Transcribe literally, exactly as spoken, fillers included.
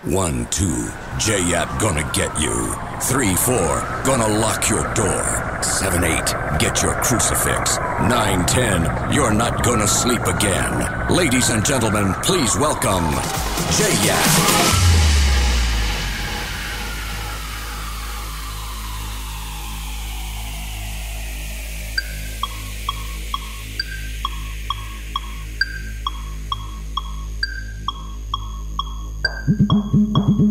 One, two, J-Yap gonna get you. Three, four, gonna lock your door. Seven, eight, get your crucifix. Nine, ten, you're not gonna sleep again. Ladies and gentlemen, please welcome J-Yap. Thank you.